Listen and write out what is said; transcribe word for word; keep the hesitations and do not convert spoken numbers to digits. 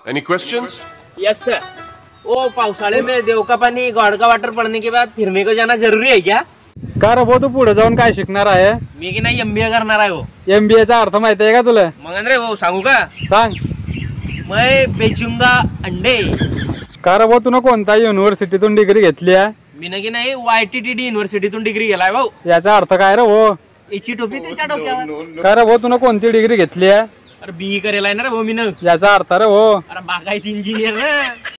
Any questions? Yes sir. ओ पावसाळे में देव का पानी गॉड का वाटर पड़ने के बाद फिरने को जाना जरूरी है क्या? का रे भाऊ तू पुढे जाऊन काय शिकणार आहे? मी की नाही एमबीए करणार आहे हो। एमबीए चा अर्थ माहिती आहे का तुला? मग रे भाऊ सांगू का? सांग। मैं बेचूंगा अंडे। का रे भाऊ तू कोणत्या युनिव्हर्सिटीतून डिग्री घेतली आहे? मी नक्की नाही वायटीटीडी युनिव्हर्सिटीतून डिग्री केलाय भाऊ। याचा अर्थ काय रे भाऊ? याची टोपी त्याच्या डोक्यावर। का रे भाऊ तू कोणती डिग्री घेतली आहे? अरे बी करेला आहे ना रे भाऊ मी न। याचा अर्थ रे भाऊ? अरे बागायत इंजिनियर ना।